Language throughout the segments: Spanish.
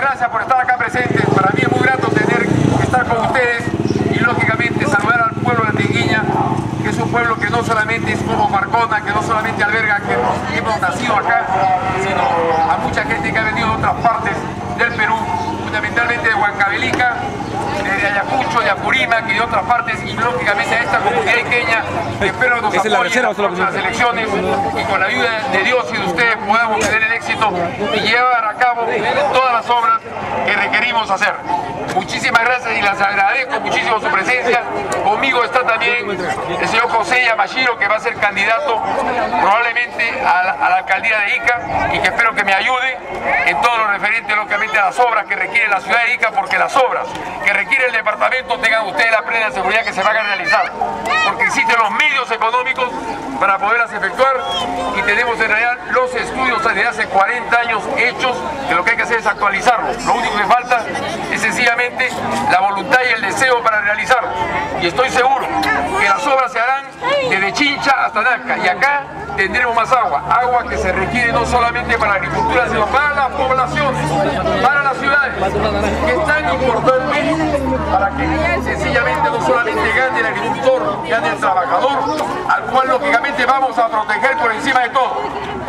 gracias por estar acá presentes. Para mí es muy grato estar con ustedes y lógicamente saludar al pueblo de Antequeña, que es un pueblo que no solamente es como Marcona, que no solamente alberga a que hemos nacido acá, sino a mucha gente que ha venido de otras partes del Perú, fundamentalmente de Huancavelica, de Ayacucho, de Apurímac y de otras partes, y lógicamente a esta comunidad iqueña que espero nos apoyen en las elecciones y con la ayuda de Dios y de ustedes podamos tener el éxito y llevar a cabo todas las obras que requerimos hacer. Muchísimas gracias y les agradezco muchísimo su presencia. Conmigo está también el señor José Yamashiro, que va a ser candidato probablemente a la alcaldía de Ica y que espero que me ayude en todo lo referente lógicamente a las obras que requiere la ciudad de Ica, porque las obras que requiere el departamento tengan ustedes la plena seguridad que se van a realizar, porque existen los medios económicos para poderlas efectuar y tenemos en realidad los estudios desde hace 40 años hechos, que lo que hay que hacer es actualizarlos. Lo único que falta es sencillamente la voluntad y el deseo para realizarlos, y estoy seguro que las obras se harán desde Chincha hasta Nacca, y acá tendremos más agua que se requiere no solamente para la agricultura, sino para las poblaciones, para las ciudades, que es tan importante para que sencillamente no solamente gane el agricultor, gane el trabajador, al cual lógicamente vamos a proteger por encima de todo.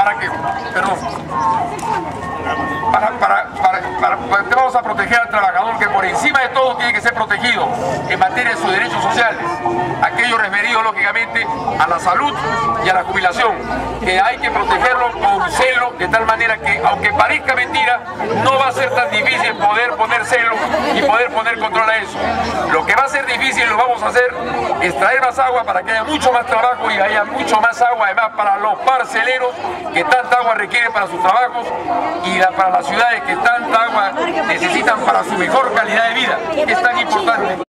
Vamos a proteger al trabajador, que por encima de todo tiene que ser protegido en materia de sus derechos sociales, aquello referido lógicamente a la salud y a la jubilación, que hay que protegerlo con celo, de tal manera que aunque parezca mentira, no va a ser tan difícil poder poner celo y poder poner control a eso. Lo que va a ser difícil, lo vamos a hacer, es traer más agua para que haya mucho más trabajo y haya mucho más agua además para los parceleros que tanta agua requieren para sus trabajos y para las ciudades que tanta agua necesitan para su mejor calidad de vida, que es tan importante.